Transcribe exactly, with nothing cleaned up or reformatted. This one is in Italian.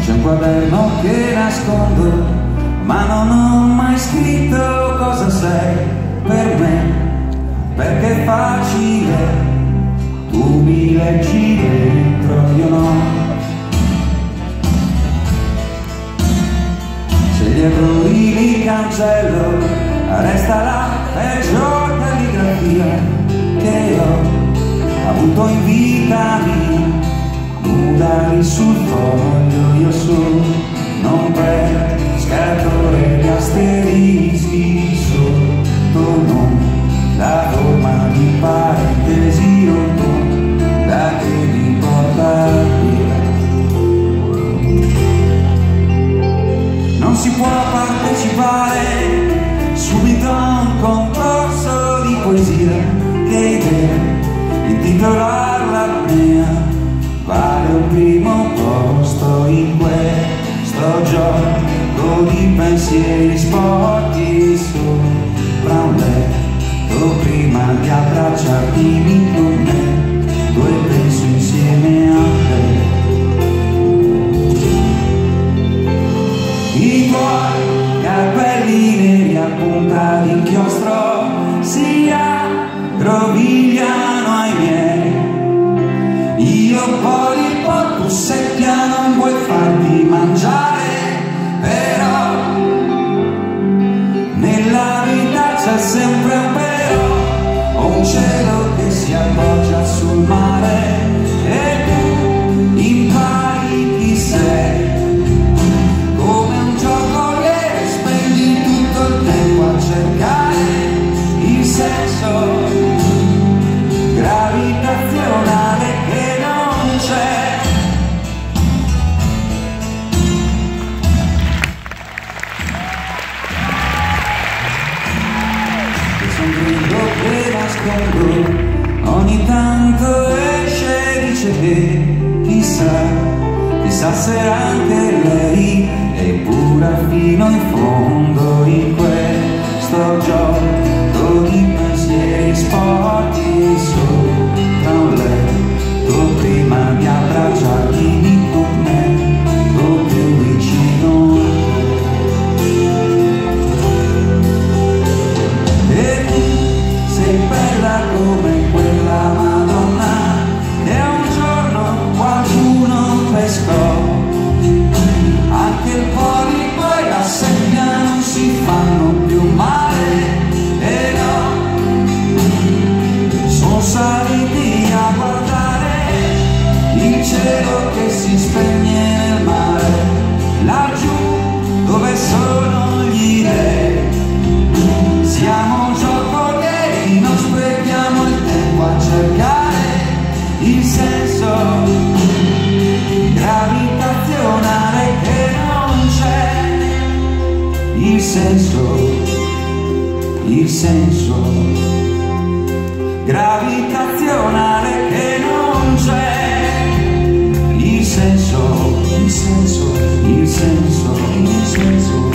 C'è un quaderno che nascondo, ma non ho mai scritto cosa sei per me, perché è facile, tu mi leggi dentro, io no. Se gli errori li cancello, resta la peggior calligrafia che ho avuto in vita mia. Nudari sul foglio, io sono non pescatore di asterischi, sotto non la forma di parentesi o non da che mi porta via. Non si può partecipare subito a un concorso di poesia, che idea intitolarla mia. Vale un primo posto in questo gioco di pensieri sporchi sopra un letto, prima di abbracciarti con me, due penso insieme a te. I tuoi capelli neri a punta di inchiostro si aggrovigliano ai miei. Io polipo, tu seppia, non vuoi farti mangiare, però nella vita c'è sempre un però, ho un cielo che si appoggia sul mare e tu impari chi sei, come un giocoliere spendi tutto il tempo a cercare il senso gravitazionale che non c'è. E son grido che nascondo, ogni tanto esce e dice che chissà, chissà se anche lei è pura fino in fondo in questo gioco di pensieri sporchi sopra un letto, prima di abbracciarti con me, o più vicino. E tu sei bella come quella Madonna che un giorno qualcuno pescò, anche il polipo e la seppia non si fanno più male, e no, sono saliti a guardare il cielo che si spegne nel mare, laggiù dove sono gli dei. Siamo giocolieri, non sprechiamo il tempo a cercare il senso gravitazionale che non c'è, il senso, il senso gravitazionale che non c'è, il senso, il senso, il senso, il senso